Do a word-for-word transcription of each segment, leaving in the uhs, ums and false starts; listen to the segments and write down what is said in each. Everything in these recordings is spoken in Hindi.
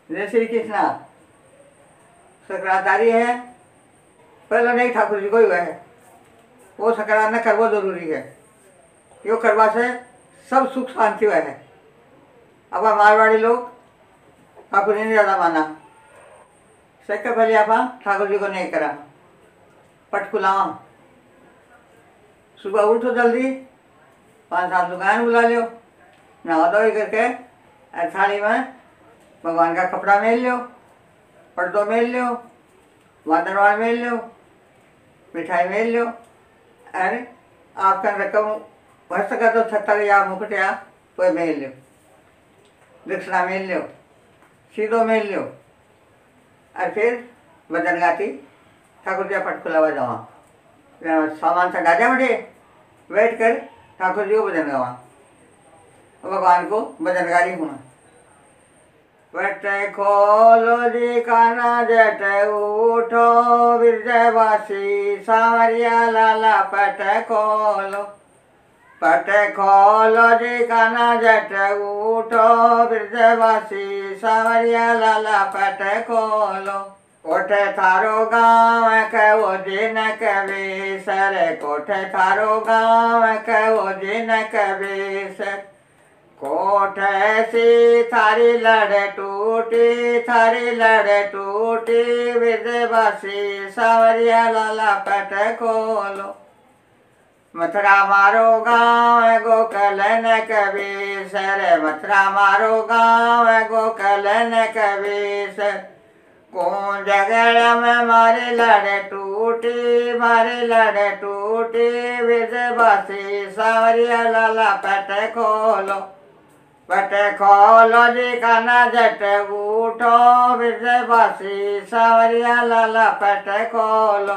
जय श्री कृष्णा। सकरातारी है, पहले नहीं ठाकुर जी को ही हुआ है, वो सकरात न करवो जरूरी है। यो करवा से सब सुख शांति हुआ है। अब मारवाड़ी लोग ठाकुर जी ने ज़्यादा माना, सेक्का पहले आप ठाकुर जी को नहीं करा। पट खुलावा, सुबह उठो जल्दी, पाँच सात दुकान बुला लो, नहा धोई करके थाली में भगवान का कपड़ा मेल लो, पर्दो मेल लो, वादरवाल मेल लो, मिठाई मेल लो। अरे आपका रकम भर सका तो छत्तर या मुकुट या कोई मेल लो, दक्षिणा मेल लो, सीधो मेल लो। और फिर भजन गाती ठाकुर जी पट खुलावा जावा, सामान से डाजा बैठे बैठ कर ठाकुर जी को भजन गावा, भगवान को भजनगारी हुआ। पट खोलो जी काना जट उठो विरजवासी सावरिया लाला पट खोलो। पट खोलो जी काना जट उठो विरजवासी सावरिया लाला पट खोलो। कोठे थारो गाँव कहो जिन कवेसर, कोठे थारो गाँव कहो जिन कवेसर। कोठे सी थारी लड़ टूटी, थारी लड़ टूटी विरजवासी सावरिया लाला पट खोलो। मथुरा मारो गाँव गोकल न कवेसर, मथुरा मारो गाँव गोकल न कवेसर। कौन जगड़ में मारे लड़ टूटी, मारे लड़ टूटी विरजवासी सावरिया लाला पट खोलो। पट खोलो जी काना जट उठो विरजवासी सावरिया लाला पट खोलो।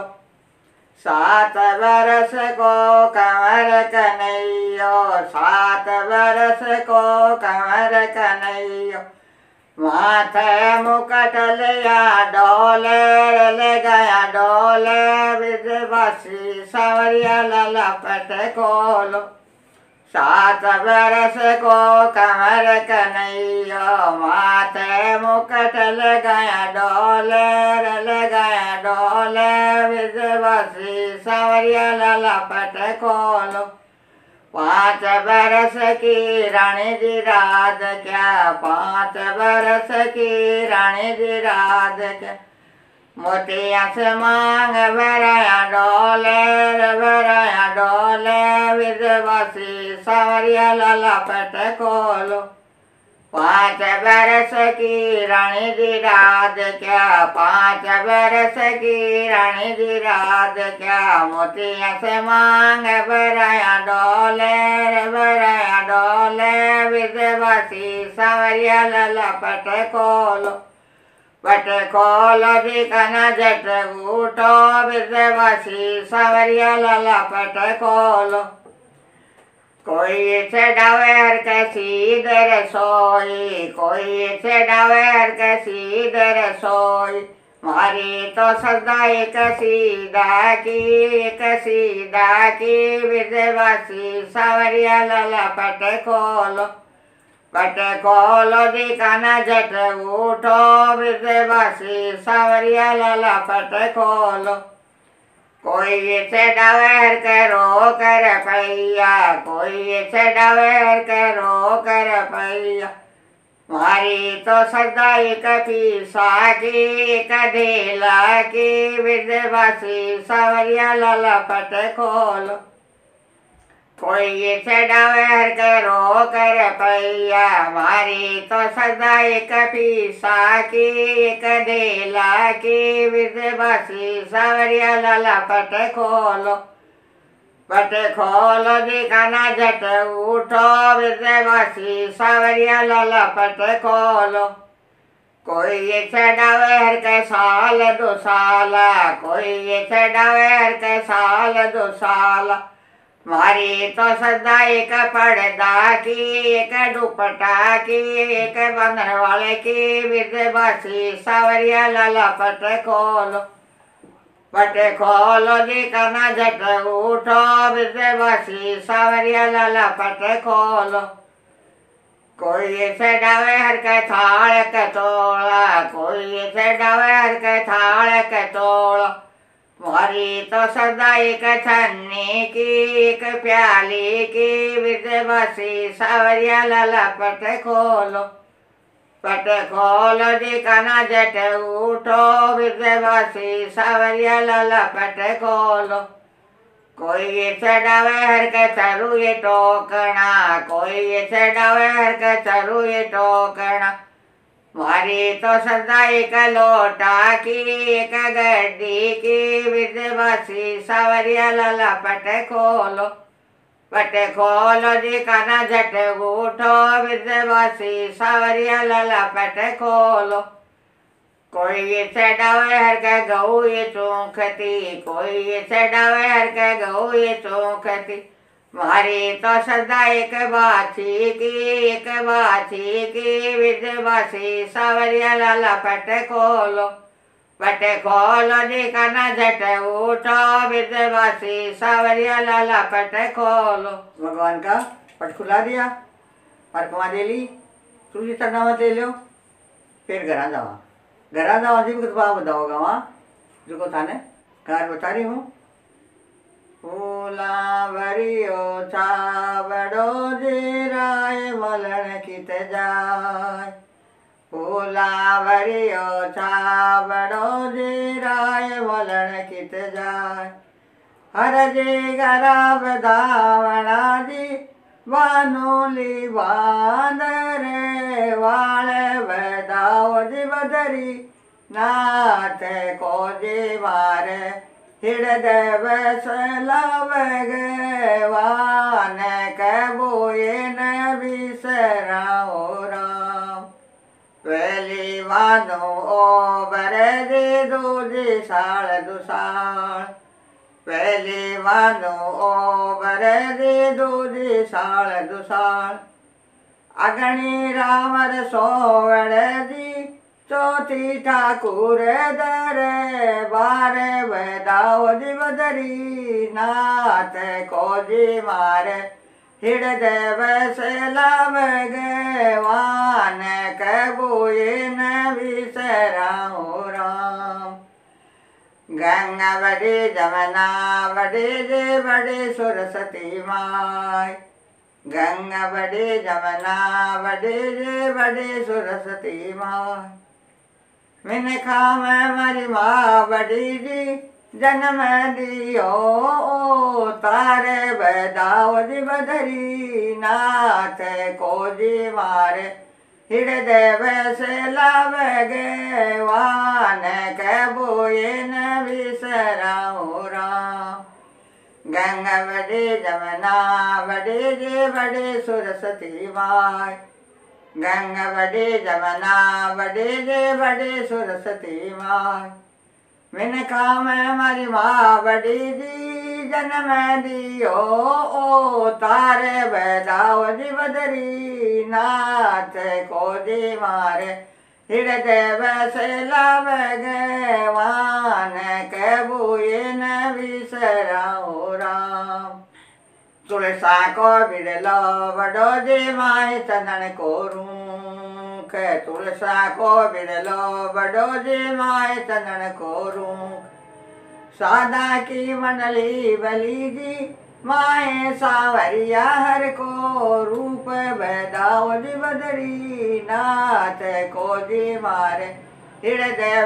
सात बरस को कंवर कन्हैयो, सात बरस को कंवर कन्हैयो। माथे मुकट लिया डोले, ले गया डोले विरजवासी सावरिया लाला पट खोलो। सात बरस को कंवर कन्हैयो, माथे मुकट ले गया डोले, ले गया डोले विरजवासी सावरिया लाला पट खोलो। पाँच बरस की रानी जी राज क्या, पाँच बरस की रानी जी राज क्या। मोतिया से मांग भराया डोले, भराया डोले विरजवासी सावरिया लाला पट खोलो। पाँच बरस की रानी जी राज क्या, पाँच बरस की रानी जी राज क्या। मोतिया से मांग भराया डोले, भराया डोले विरजवासी सावरिया लाला पट खोलो। पट खोलो जी काना जट उठो विरजवासी सावरिया लाला पट खोलो। कोई से डावेर के सीधर सोई, कोई से डावेर के सीधर सोई। मारी तो सदा एक सीधा की, एक सीधा की विरजवासी सावरिया लाला पट खोलो। पट खोलो जी काना जट उठो विरजवासी सावरिया लाला पट खोलो। कोई से डावेर के रो कर पैया, कोई से डावेर के रो कर पैया। मारी तो सदा एक पीसा की, एक ढीला की विरजवासी सावरिया लाला पट खोलो। कोई से डावेर के रो कर पैया, मारी तो सदा एक पीसा की, एक ढीला की विरजवासी सावरिया लाला पट खोलो। पट खोलो जी काना जट उठो विरजवासी सावरिया लाला पट खोलो। कोई से डावेर के साल दो साला, कोई से डावेर के साल दो साला। मारी तो सदा एक पर्दा की, एक दुपट्टा की, एक बंधन वाले की विरजवासी सावरिया लाला पट खोलो। पट खोलो जी काना जट उठो विरजवासी सावरिया लाला पट खोलो। कोई से डावे हर के थाल के तोड़ा, कोई से डावे हर के थाल के तोड़ा। तुम्हारी तो सदा एक छन्नी की एक प्याली की, विद बसी सावरिया लाला पट खोलो, पट खोलो जी काना जट उठो, विद बसी सावरिया लाला पट खोलो। कोई चढ़ावे हर के चरू ये टोकना, कोई चढ़ावे हर के चरू ये टोकना। मारी तो सदा एक लोटा की एक गड्डी की, विद बसी सावरिया लाला पट खोलो, पट खोलो जी काना झट उठो, विद बसी सावरिया लाला पट खोलो। कोई चढ़ावे हर के गऊ ये चौंखती, कोई चढ़ावे हर के गऊ ये चौंखती। मारी तो सदा एक बाछी की एक बाछी की, विद बसी सावरिया लाला पट खोलो, पट खोलो जी काना झट उठो, विद बसी सावरिया लाला पट खोलो। भगवान का पट खुला दिया, परकमा दे ली, तुलसी चरनावत ले लो, फिर घर जावा घरा जावा जी कुछ बात बताओगा वहाँ जो थाने कार बता रही हूँ। फूला भरियो छाबड़ो जी राय मलन कित जाय, फूला भरियो छाबड़ो जी राय मलन कित जाय। हर जी गरा बधावना जी वानोली बांदरे, वाले बदाओ जी बदरी नाथ को जी मारे। हृदय बसलावगे वान कबोए न बिसराओ राम। वेली वानो ओ बरे जी दूजी साल दुसाल, पहली वानो ओ बरे जी दूजी साल दुसाल। अगणी रामर सोवड़ जी चौथी ठाकुर दरे, बारे बदाओ जी बदरी नाथ को जी मारे। हृदय बसलावगे वान कबोए न बिसराओ राम। गंगा बड़ी जमुना बड़ी जी बड़ी सरस्वती माय, गंगा बड़ी जमुना बड़ी जी बड़ी सरस्वती माय। मिनखा में मरी माँ बड़ी जी जन्म दियो, तारे बदाओ जी बदरी नाथ को जी मारे। हृदय बसलावगे वान कबोए न बिसराओ राम। गंगा बड़ी जमुना बड़ी जी बड़ी सरस्वती माय, गंगा बड़ी जमुना बड़ी जी बड़ी सरस्वती माय। मिनखा में मरी माँ बड़ी जी जन्म दियो, ओ तारे बदाओ जी बदरी नाथ को जी मारे। हृदय बसलावगे वान कबोए न बिसराओ राम। तुलसा को बिरलो बड़ो जी माय चंदन को रूख, तुलसा को बिरलो बड़ो जी माय चंदन को रूख। सादा की मंडली बली जी माए सावरिया हर को, रूप बदाओ जी बदरी नाथ को जी मारे। हृदय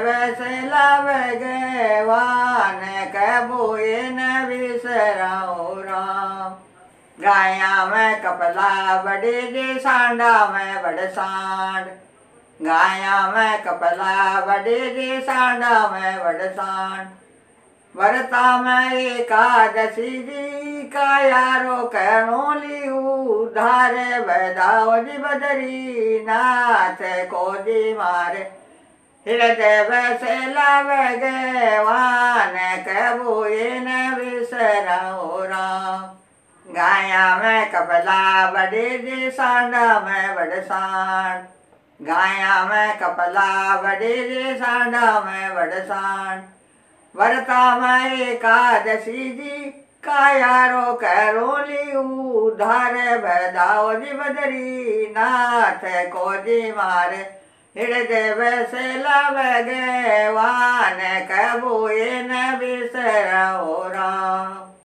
बसलावगे वान कबोए न बिसराओ राम। गाया में कपला बड़े जी सांडा में बड़ सांड, गाया में कपला बड़े जी सांडा में बड़ सांड। व्रता में एकादशी जी का यारो कहनो लियू, धारे बदाओ जी बदरी नाथ को जी मारे। हृदय बसलावगे वान कबोए न बिसराओ राम। गाया में कपला बड़े जी सांडा में बड़ सांड, गाया में कपला बड़े जी सांडा में बड़ सांड। व्रता में एकादशी जी कायारो करोली उधारे भदाओ जी बदरी नाथ को जी मारे हृदय वैसे लगे वान कबू न बिसरो राम।